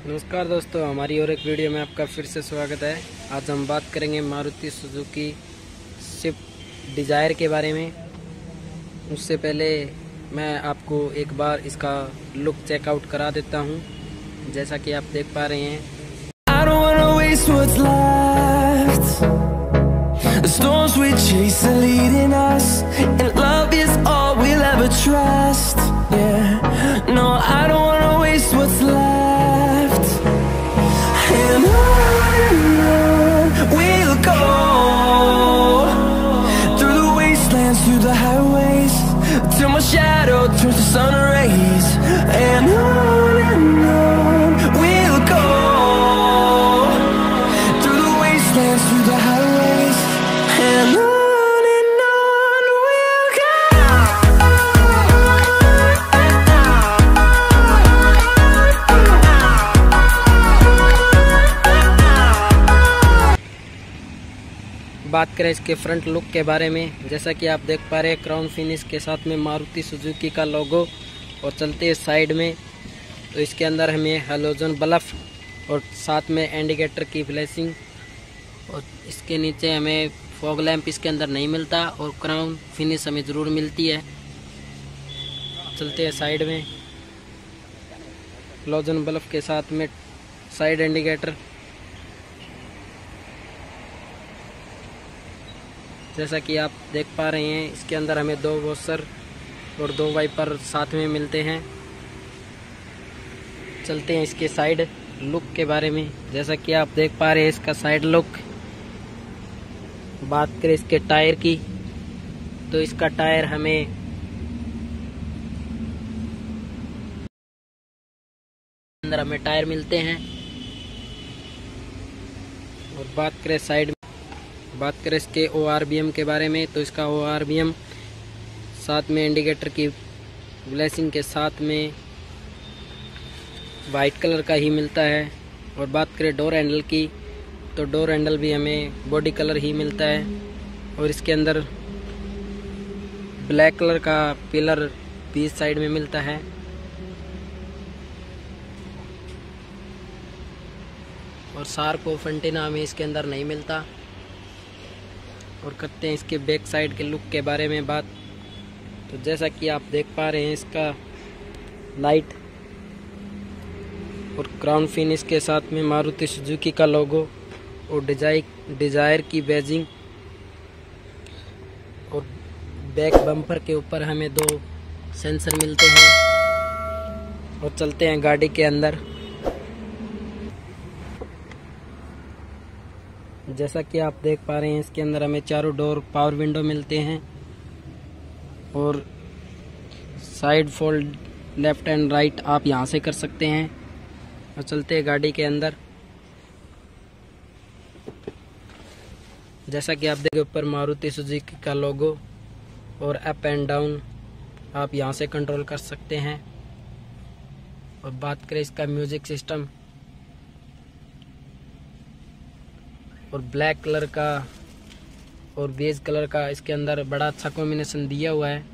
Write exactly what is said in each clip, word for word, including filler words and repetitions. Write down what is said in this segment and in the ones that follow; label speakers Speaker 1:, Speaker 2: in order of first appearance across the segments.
Speaker 1: नमस्कार दोस्तों, हमारी और एक वीडियो में आपका फिर से स्वागत है। आज हम बात करेंगे मारुति सुजुकी स्विफ्ट डिज़ायर के बारे में। उससे पहले मैं आपको एक बार इसका लुक चेकआउट करा देता हूं। जैसा कि आप देख पा रहे हैं,
Speaker 2: I don't wanna waste what's left. The storms we chase are leading us, and love is all we'll ever trust. Yeah, no, I don't wanna waste what's left. And on we'll go, through the wastelands, through the highways, till my shadow turns to sun rays. And on and on we'll go, through the wastelands, through the highways, and on and on we'll go.
Speaker 1: बात करें इसके front look के बारे में। जैसा कि आप देख पा रहे हैं, क्राउन फिनिश के साथ में मारुति सुजुकी का लोगो। और चलते हैं साइड में, तो इसके अंदर हमें हैलोजन बल्ब और साथ में इंडिकेटर की फ्लैशिंग, और इसके नीचे हमें फॉग लैंप इसके अंदर नहीं मिलता, और क्राउन फिनिश हमें ज़रूर मिलती है। चलते हैं साइड में, हैलोजन बल्ब के साथ में साइड इंडिकेटर। जैसा कि आप देख पा रहे हैं, इसके अंदर हमें दो वॉशर और दो वाइपर साथ में मिलते हैं। चलते हैं इसके साइड लुक के बारे में। जैसा कि आप देख पा रहे हैं, इसका साइड लुक। बात करें इसके टायर की, तो इसका टायर हमें अंदर हमें टायर मिलते हैं। और बात करें साइड बात करें इसके ओ आर बी एम के बारे में, तो इसका ओ आर बी एम साथ में इंडिकेटर की ब्लेसिंग के साथ में वाइट कलर का ही मिलता है। और बात करें डोर हैंडल की, तो डोर हैंडल भी हमें बॉडी कलर ही मिलता है। और इसके अंदर ब्लैक कलर का पिलर भी इस साइड में मिलता है। और शार्प ऑफ एंटीना हमें इसके अंदर नहीं मिलता। और करते हैं इसके बैक साइड के लुक के बारे में बात। तो जैसा कि आप देख पा रहे हैं, इसका लाइट और क्राउन फिनिश के साथ में मारुति सुजुकी का लोगो, और डिजाइन डिजायर की बैजिंग। और बैक बम्पर के ऊपर हमें दो सेंसर मिलते हैं। और चलते हैं गाड़ी के अंदर। जैसा कि आप देख पा रहे हैं, इसके अंदर हमें चारों डोर पावर विंडो मिलते हैं। और side fold left and right आप यहां से कर सकते हैं। और चलते हैं गाड़ी के अंदर। जैसा कि आप देखें, ऊपर मारुति सुजुकी का लोगो, और अप एंड डाउन आप यहां से कंट्रोल कर सकते हैं। और बात करें इसका म्यूजिक सिस्टम, और ब्लैक कलर का और बेज कलर का इसके अंदर बड़ा अच्छा कॉम्बिनेशन दिया हुआ है।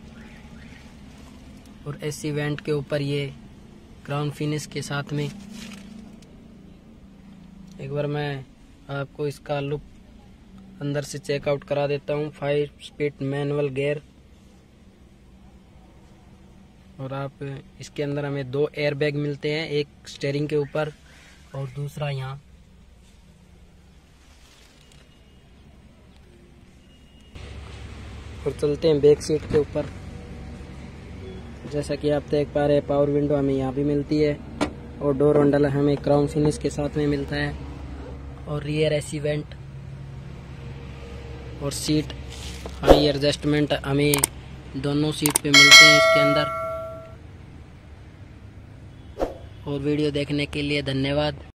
Speaker 1: और एसी वेंट के ऊपर ये क्राउन फिनिश के साथ में। एक बार मैं आपको इसका लुक अंदर से चेकआउट करा देता हूँ। Five speed manual gear. और आप इसके अंदर हमें दो एयर बैग मिलते हैं, एक स्टीयरिंग के ऊपर और दूसरा यहाँ। और चलते हैं बैक सीट के ऊपर। जैसा कि आप देख पा रहे हैं, पावर विंडो हमें यहाँ भी मिलती है, और डोर हैंडल हमें क्राउन फिनिश के साथ में मिलता है। और रियर एसी वेंट और सीट हाई एडजस्टमेंट हमें दोनों सीट पे मिलते हैं इसके अंदर। और वीडियो देखने के लिए धन्यवाद।